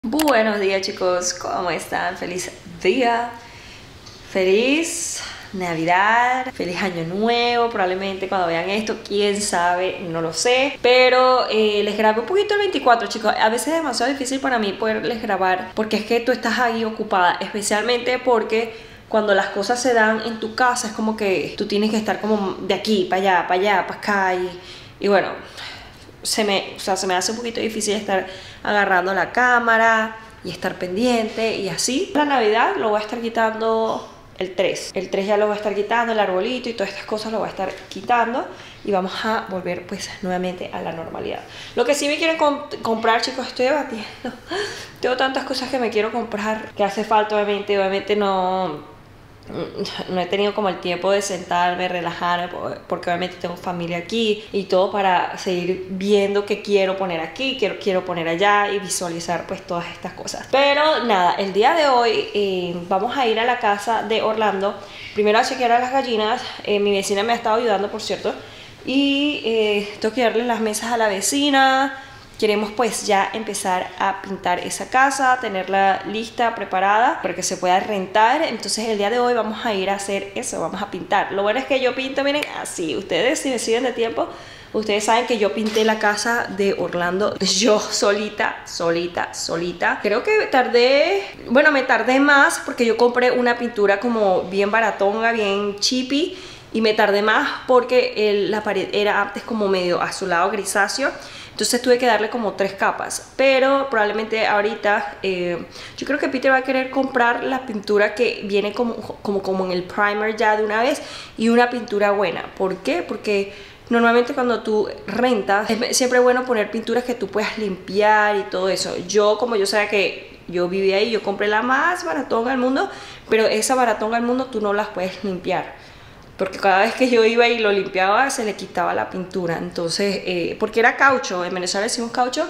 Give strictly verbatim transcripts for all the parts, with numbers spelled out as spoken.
Buenos días, chicos, ¿cómo están? Feliz día, feliz Navidad, feliz Año Nuevo. Probablemente cuando vean esto, quién sabe, no lo sé. Pero eh, les grabé un poquito el veinticuatro, chicos. A veces es demasiado difícil para mí poderles grabar porque es que tú estás ahí ocupada, especialmente porque cuando las cosas se dan en tu casa es como que tú tienes que estar como de aquí para allá, para allá, para acá y, y bueno, se me, o sea, se me hace un poquito difícil estar agarrando la cámara y estar pendiente y así. La Navidad lo voy a estar quitando el tres. El tres ya lo voy a estar quitando, el arbolito y todas estas cosas lo voy a estar quitando y vamos a volver pues nuevamente a la normalidad. Lo que sí me quieren comp comprar, chicos, estoy debatiendo. Tengo tantas cosas que me quiero comprar que hace falta, obviamente, obviamente no... no he tenido como el tiempo de sentarme, relajarme, porque obviamente tengo familia aquí y todo para seguir viendo qué quiero poner aquí, quiero, quiero poner allá y visualizar pues todas estas cosas. Pero nada, el día de hoy eh, vamos a ir a la casa de Orlando, primero a chequear a las gallinas. eh, mi vecina me ha estado ayudando, por cierto, y eh, tengo que darle las mesas a la vecina. Queremos pues ya empezar a pintar esa casa, tenerla lista, preparada para que se pueda rentar. Entonces el día de hoy vamos a ir a hacer eso, vamos a pintar. Lo bueno es que yo pinto, miren, así. Ustedes si me siguen de tiempo, ustedes saben que yo pinté la casa de Orlando yo solita, solita, solita. Creo que tardé, bueno, me tardé más porque yo compré una pintura como bien baratonga, bien chippy. Y me tardé más porque el, la pared era antes como medio azulado grisáceo. Entonces tuve que darle como tres capas. Pero probablemente ahorita eh, yo creo que Peter va a querer comprar la pintura que viene como, como, como en el primer ya de una vez. Y una pintura buena. ¿Por qué? Porque normalmente cuando tú rentas es siempre bueno poner pinturas que tú puedas limpiar y todo eso. Yo, como yo sabía que yo vivía ahí, yo compré la más baratona del mundo. Pero esa baratona del mundo tú no las puedes limpiar, porque cada vez que yo iba y lo limpiaba se le quitaba la pintura. Entonces, eh, porque era caucho, en Venezuela decimos caucho,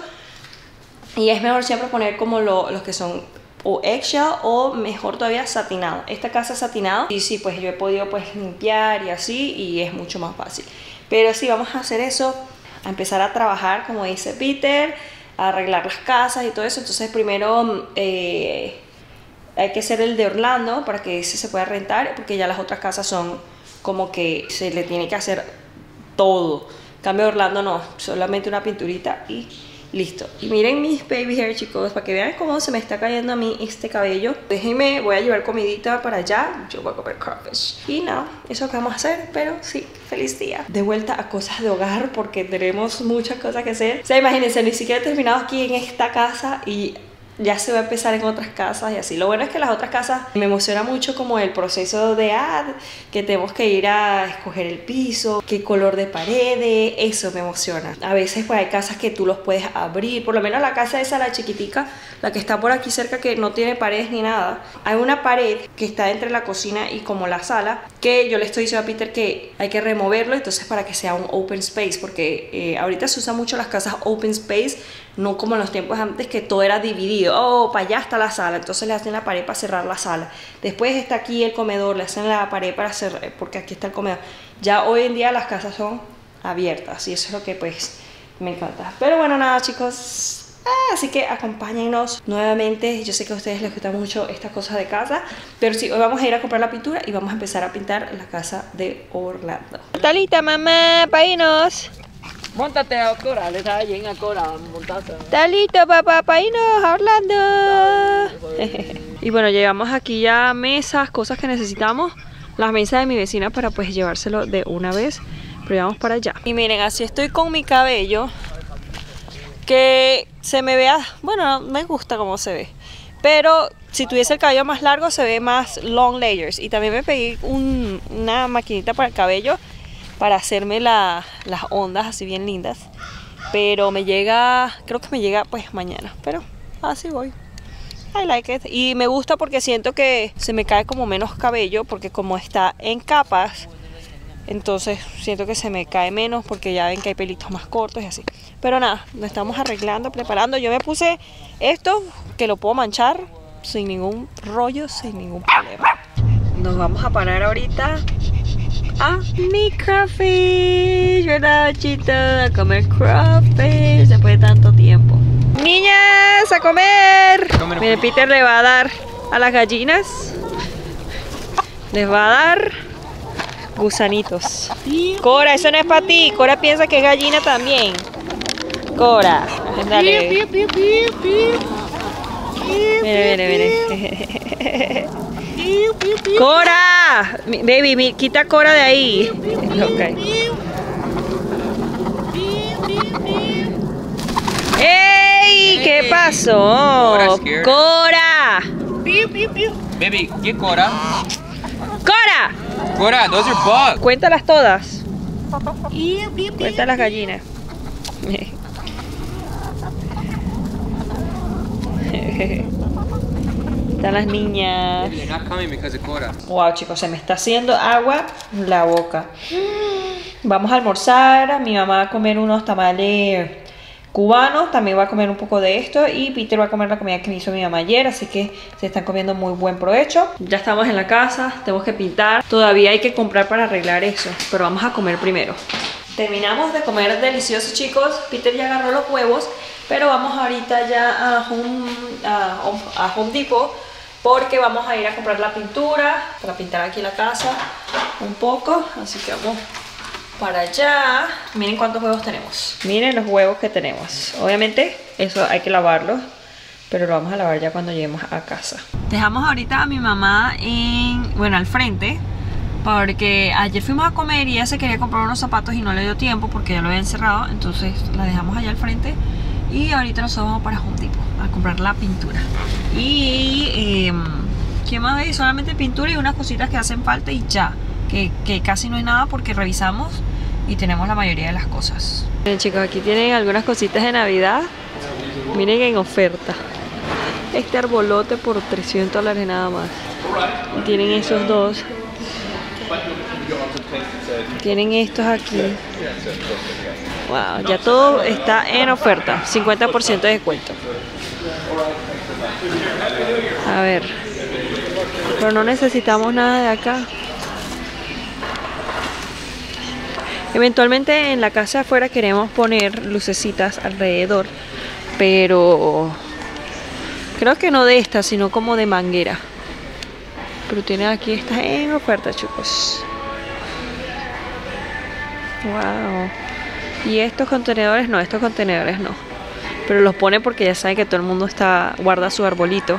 y es mejor siempre poner como lo, los que son o eggshell o mejor todavía satinado. Esta casa es satinado y sí, pues yo he podido pues limpiar y así, y es mucho más fácil. Pero sí, vamos a hacer eso, a empezar a trabajar como dice Peter, a arreglar las casas y todo eso. Entonces primero eh, hay que hacer el de Orlando para que ese se pueda rentar, porque ya las otras casas son como que se le tiene que hacer todo. En cambio Orlando no, solamente una pinturita y listo. Y miren mis baby hair, chicos, para que vean cómo se me está cayendo a mí este cabello. Déjenme, voy a llevar comidita para allá. Yo voy a comer crawfish. Y no, eso que vamos a hacer, pero sí, feliz día. De vuelta a cosas de hogar porque tenemos muchas cosas que hacer. O sea, imagínense, ni siquiera he terminado aquí en esta casa y ya se va a empezar en otras casas y así. Lo bueno es que las otras casas me emociona mucho como el proceso de ah, que tenemos que ir a escoger el piso, qué color de paredes, eso me emociona. A veces pues hay casas que tú los puedes abrir, por lo menos la casa esa, la chiquitica, la que está por aquí cerca, que no tiene paredes ni nada. Hay una pared que está entre la cocina y como la sala, que yo le estoy diciendo a Peter que hay que removerlo, entonces para que sea un open space, porque eh, ahorita se usan mucho las casas open space, no como en los tiempos antes que todo era dividido. Oh, para allá está la sala, entonces le hacen la pared para cerrar la sala. Después está aquí el comedor, le hacen la pared para cerrar, porque aquí está el comedor. Ya hoy en día las casas son abiertas y eso es lo que pues me encanta. Pero bueno, nada, chicos. Ah, así que acompáñenos nuevamente. Yo sé que a ustedes les gusta mucho estas cosas de casa, pero sí, hoy vamos a ir a comprar la pintura y vamos a empezar a pintar la casa de Orlando. ¿Está lista, mamá? Para irnos. Móntate a Cora, le está allí a Cora, montate. ¿Está listo, papá, para irnos a Orlando? Y bueno, llevamos aquí ya mesas, cosas que necesitamos. Las mesas de mi vecina para pues llevárselo de una vez. Pero ya vamos para allá. Y miren, así estoy con mi cabello. Que se me vea, bueno, me gusta cómo se ve. Pero si tuviese el cabello más largo se ve más long layers. Y también me pegué un, una maquinita para el cabello, para hacerme la, las ondas así bien lindas. Pero me llega, creo que me llega pues mañana. Pero así voy. I like it. Y me gusta porque siento que se me cae como menos cabello, porque como está en capas, entonces siento que se me cae menos, porque ya ven que hay pelitos más cortos y así. Pero nada, nos estamos arreglando, preparando. Yo me puse esto, que lo puedo manchar sin ningún rollo, sin ningún problema. Nos vamos a parar ahorita a mi crawfish, ¿verdad, chito? A comer crawfish después de tanto tiempo. Niñas, a comer. Mire, Peter le va a dar a las gallinas. Les va a dar gusanitos. Cora, eso no es para ti. Cora piensa que es gallina también. Cora, dale. Mire, mire, mire. Cora, baby, mi, quita Cora de ahí. Okay. ¡Ey! ¿Qué pasó? Cora. Baby, get Cora. Cora. Cora, those are bugs. Cuéntalas todas. Cuenta las gallinas. Están las niñas. They're not coming because of Cora. Wow, chicos, se me está haciendo agua en la boca. Vamos a almorzar. Mi mamá va a comer unos tamales cubanos. También va a comer un poco de esto. Y Peter va a comer la comida que me hizo mi mamá ayer. Así que se están comiendo muy buen provecho. Ya estamos en la casa. Tenemos que pintar. Todavía hay que comprar para arreglar eso. Pero vamos a comer primero. Terminamos de comer delicioso, chicos. Peter ya agarró los huevos. Pero vamos ahorita ya a Home, a, a Home Depot. Porque vamos a ir a comprar la pintura para pintar aquí la casa un poco. Así que vamos para allá. Miren cuántos huevos tenemos. Miren los huevos que tenemos. Obviamente eso hay que lavarlo, pero lo vamos a lavar ya cuando lleguemos a casa. Dejamos ahorita a mi mamá en, bueno, al frente, porque ayer fuimos a comer y ella se quería comprar unos zapatos y no le dio tiempo porque ya lo habían cerrado. Entonces la dejamos allá al frente. Y ahorita nosotros vamos para Home Depot a comprar la pintura. Y eh, ¿qué más hay? Solamente pintura y unas cositas que hacen falta y ya. Que, que casi no es nada porque revisamos y tenemos la mayoría de las cosas. Miren, chicos, aquí tienen algunas cositas de Navidad. Miren en oferta. Este arbolote por trescientos dólares nada más. Y tienen esos dos. Tienen estos aquí. Wow, ya todo está en oferta. cincuenta por ciento de descuento. A ver. Pero no necesitamos nada de acá. Eventualmente en la casa de afuera queremos poner lucecitas alrededor. Pero creo que no de estas, sino como de manguera. Pero tienen aquí estas en oferta, chicos. Wow. Y estos contenedores no, estos contenedores no. Pero los pone porque ya saben que todo el mundo está guarda su arbolito.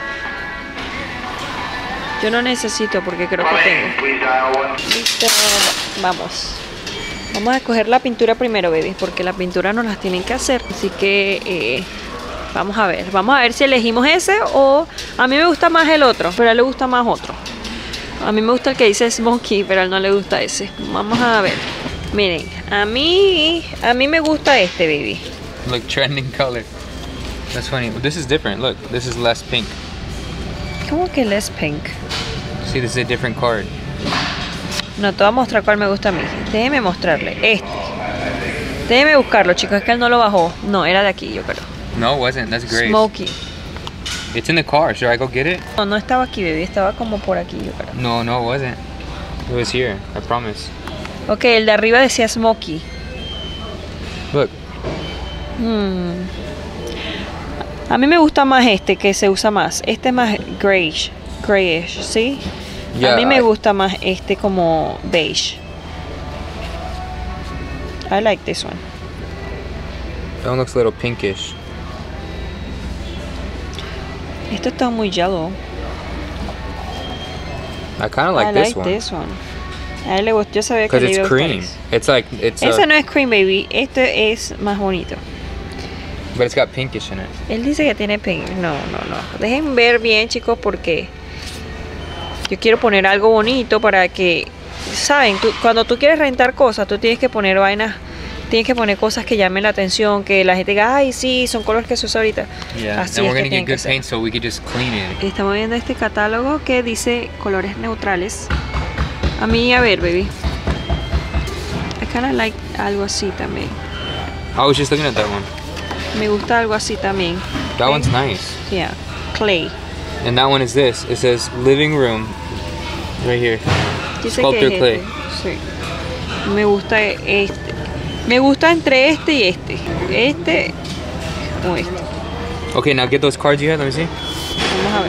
Yo no necesito porque creo que tengo. Listo, vamos. Vamos a escoger la pintura primero, baby, porque la pintura nos las tienen que hacer. Así que eh, vamos a ver. Vamos a ver si elegimos ese o... A mí me gusta más el otro, pero a él le gusta más otro. A mí me gusta el que dice Smokey, pero a él no le gusta ese. Vamos a ver. Miren, a mí, a mí me gusta este, baby. Look, trending color. That's funny. This is different. Look, this is less pink. ¿Cómo que less pink? See, this is a different card. No, te voy a mostrar cuál me gusta a mí. Déjeme mostrarle. Este. Déjeme buscarlo, chicos. Es que él no lo bajó. No, era de aquí, yo creo. No, it wasn't. That's great. Smokey. It's in the car. Should I go get it? No, no estaba aquí, baby. Estaba como por aquí, yo creo. No, no, it wasn't. It was here. I promise. Ok, el de arriba decía Smokey. Look. Hmm. A mí me gusta más este, que se usa más. Este es más grayish, grayish, ¿sí? Yeah, a mí me I- gusta más este como beige. I like this one. That one looks a little pinkish. Esto está muy yellow. I kind of like I this like one. this one. A él le gustó, yo sabía que Because le iba it's a gustar cream. ese. It's like, it's Ese uh, no es cream, baby. Este es más bonito. but it's got pinkish in it. Él dice que tiene pink. No, no, no. Dejen ver bien, chicos, porque yo quiero poner algo bonito para que, saben, tú, cuando tú quieres rentar cosas, tú tienes que poner vainas, tienes que poner cosas que llamen la atención, que la gente diga, ay, sí, son colores que se usa ahorita. Yeah. Así Then es we're que gonna tienen get que good ser. paint so we could just clean it. Estamos viendo este catálogo que dice colores neutrales. A mí, a ver, baby. I kinda like algo así también. I was just looking at that one. Me gusta algo así también. That Ok. one's nice. Yeah, clay. And that one is this. It says living room right here. Dice Sculptor que es clay. este. Sí. Me gusta este. Me gusta entre este y este. Este o este. Okay, now get those cards you had. Let me see. Vamos a ver.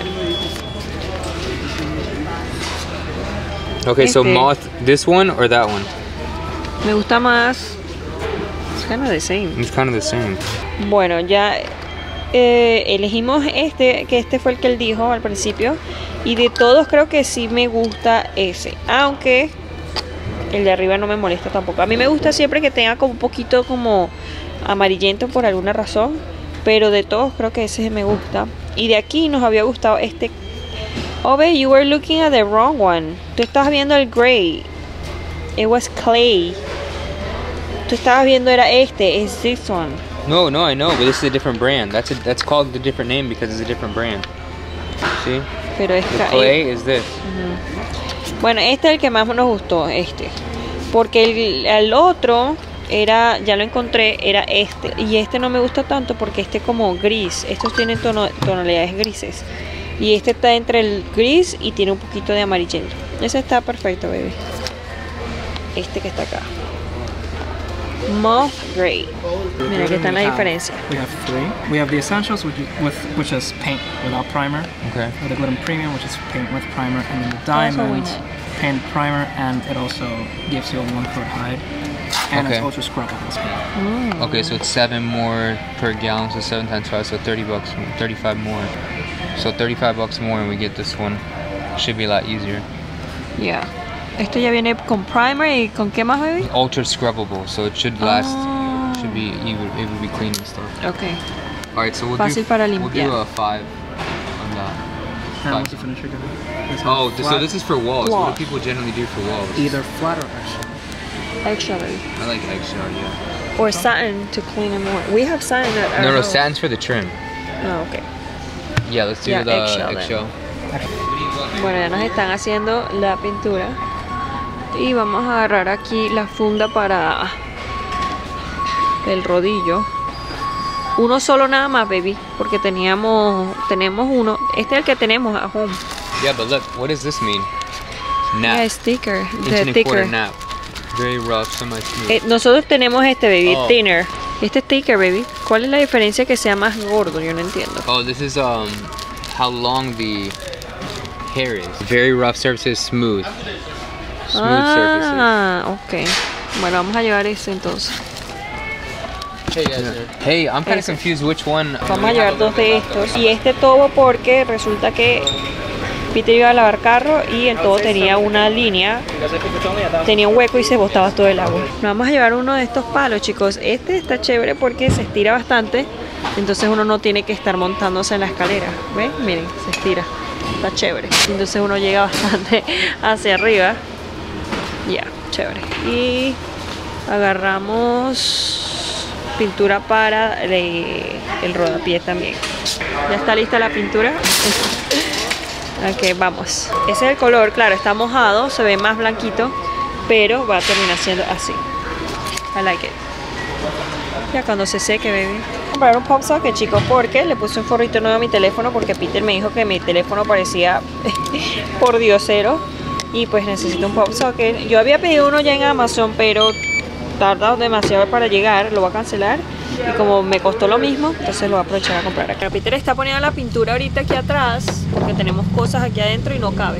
Okay, so Este. moth, this one or that one? Me gusta más. It's kind of the same. It's kind of the same. Bueno, ya eh, elegimos este, que este fue el que él dijo al principio. Y de todos creo que sí me gusta ese. Aunque el de arriba no me molesta tampoco. A mí me gusta siempre que tenga como un poquito como amarillento por alguna razón. Pero de todos creo que ese me gusta. Y de aquí nos había gustado este. Oh, babe, you were looking at the wrong one. Tú estabas viendo el gray. It was clay. Tú estabas viendo era este. It's this one. No, no, I know, but this is a different brand. That's a, that's called the different name because it's a different brand. See? Pero es The ca- clay is this. Bueno, este es el que más nos gustó, este. Porque el, el otro era, ya lo encontré, era este. Y este no me gusta tanto porque este es como gris. Estos tienen tono- tonalidades grises. Y este está entre el gris y tiene un poquito de amarillento. Ese está perfecto, baby. Este que está acá. Moth Gray. Mira que está en la diferencia. We have three. We have the essentials, which is, with, which is paint without primer. Okay. The Glidden Premium, which is paint with primer, and then the Also Diamond with- paint primer, and it also gives you a one foot hide, and Okay. it's ultra scrubbable skin. Okay, so it's seven more per gallon, so seven times five, so thirty bucks, thirty-five more. So thirty-five bucks more, and we get this one. Should be a lot easier. Yeah. Esto ya viene con primer y con qué más, baby? Ultra scrubbable, so it should last. Ah. Should be it would, it would be clean and stuff. Ok. All right, so we'll Fácil do para we'll limpiar. do a five on that. And Five. once you finish, you're gonna this Oh, one's th- so flat, this is for walls. What Wall. do people generally do for walls? either flat or eggshell. Extra, baby. I like eggshell, yeah. Or satin to clean it more. We have satin at our No, no, house. satin's for the trim. Oh, ok. Yeah, let's do Yeah, the eggshell eggshell. then. Bueno, ya nos están haciendo la pintura. Y vamos a agarrar aquí la funda para el rodillo. Uno solo nada más, baby. Porque teníamos, tenemos uno. Este es el que tenemos a home. Yeah, but look, what does this mean? Nap. Yeah, sticker. Inch The and a quarter sticker. nap. Very rough, semi-smooth. Eh, nosotros tenemos este, baby, Oh. thinner. Este sticker, baby. ¿Cuál es la diferencia que sea más gordo? Yo no entiendo. Oh, this is um how long the hair is. Very rough surfaces, smooth. Smooth surfaces. Ah, ok. Bueno, vamos a llevar ese entonces. Hey, I'm kind of Ese. confused which one. Vamos a llevar dos de estos. Y este tobo porque resulta que Peter iba a lavar carro y el tobo tenía una línea, tenía un hueco y se botaba todo el agua. Nos vamos a llevar uno de estos palos, chicos. Este está chévere porque se estira bastante, entonces uno no tiene que estar montándose en la escalera. ¿Ven? Miren, se estira. Está chévere. Entonces uno llega bastante hacia arriba. Ya, chévere. Y agarramos pintura para el, el rodapié también. Ya está lista la pintura. Ok, vamos. Ese es el color, claro, está mojado, se ve más blanquito, pero va a terminar siendo así. I like it. Ya cuando se seque, baby. Voy a comprar un pop socket, chicos, porque le puse un forrito nuevo a mi teléfono porque Peter me dijo que mi teléfono parecía por diosero y pues necesito un pop socket. Yo había pedido uno ya en Amazon, pero tarda demasiado para llegar, lo voy a cancelar. Y como me costó lo mismo, entonces lo voy a aprovechar a comprar acá. Peter está poniendo la pintura ahorita aquí atrás porque tenemos cosas aquí adentro y no cabe.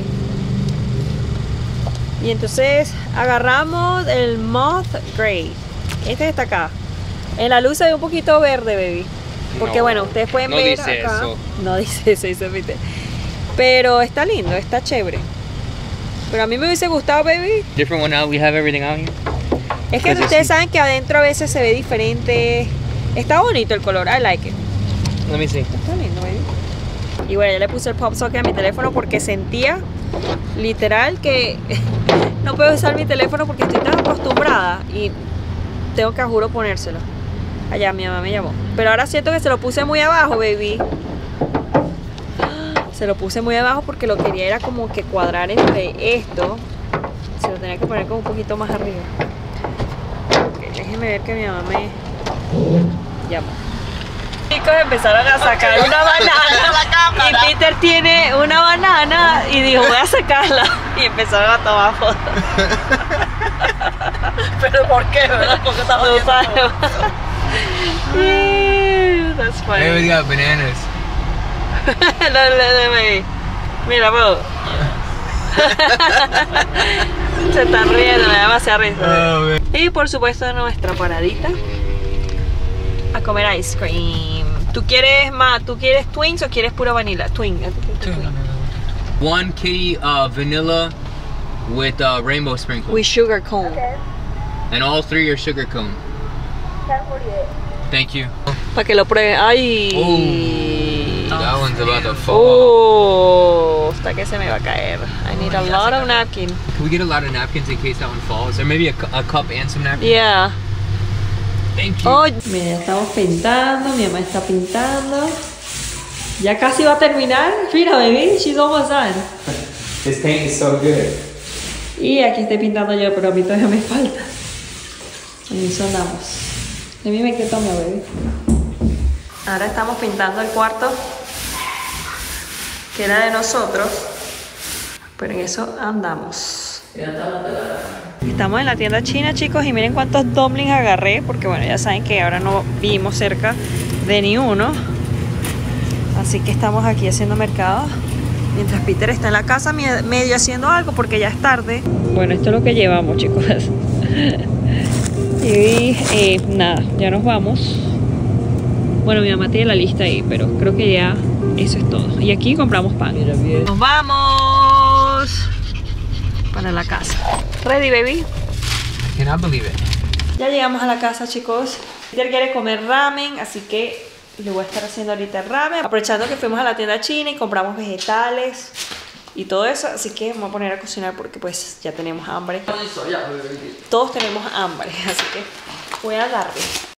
Y entonces agarramos el Moth Gray. Este está acá. En la luz se ve un poquito verde, baby. Porque No, bueno, ustedes pueden no ver dice acá. eso. No dice eso, dice Peter. Pero está lindo, está chévere. Pero a mí me hubiese gustado, baby. Different one now. We have everything out here. Es que Pues ustedes es- saben que adentro a veces se ve diferente. Está bonito el color, I like it. Let me see. Está lindo, baby. Y bueno, ya le puse el pop socket a mi teléfono porque sentía literal que no puedo usar mi teléfono porque estoy tan acostumbrada y tengo que, a juro, ponérselo. Allá mi mamá me llamó. Pero ahora siento que se lo puse muy abajo, baby. Se lo puse muy abajo porque lo quería era como que cuadrar entre esto. Se lo tenía que poner como un poquito más arriba. Ok, déjenme ver que mi mamá me llamó. Chicos empezaron a sacar una banana y Peter tiene una banana y dijo voy a sacarla y empezaron a tomar fotos. ¿Pero por qué, verdad? Porque estaba No viendo sabemos. Ew, that's funny. Hey, we got bananas. Dale, dale, baby. Mira, bro. Se están riendo, me da demasiada risa. Oh, man. Y por supuesto nuestra paradita a comer ice cream. ¿Tú quieres más? ¿Tú quieres twins o quieres pura vanilla? Twin. One kitty uh, vanilla with uh, rainbow sprinkles. With sugar cone. And all three are sugar cone. Thank you. Para que lo pruebe. Ay. Oh, that one's about to fall. Oh, hasta que se me va a caer. I need a lot of napkin. Can we get a lot of napkins in case that one falls? Or maybe a, cu- a cup and some napkins? Yeah. Thank you. Oh, mira, estamos pintando, mi mamá está pintando. Ya casi va a terminar. Mira, baby, she's almost done. This paint is so good. Y aquí estoy pintando yo, pero a mí todavía me falta. En eso andamos. A mí me quedó toma, baby. Ahora estamos pintando el cuarto que era de nosotros. Pero en eso andamos. Estamos en la tienda china, chicos, y miren cuántos dumplings agarré, porque bueno, ya saben que ahora no vivimos cerca de ni uno. Así que estamos aquí haciendo mercado, mientras Peter está en la casa medio haciendo algo, porque ya es tarde. Bueno, esto es lo que llevamos, chicos. Y eh, nada, ya nos vamos. Bueno, mi mamá tiene la lista ahí, pero creo que ya eso es todo. Y aquí compramos pan. Nos vamos para la casa. Ready, baby. I cannot believe it. Ya llegamos a la casa, chicos. Peter quiere comer ramen, así que le voy a estar haciendo ahorita ramen. Aprovechando que fuimos a la tienda china y compramos vegetales y todo eso, así que me voy a poner a cocinar porque pues ya tenemos hambre. Todos tenemos hambre, así que voy a darle.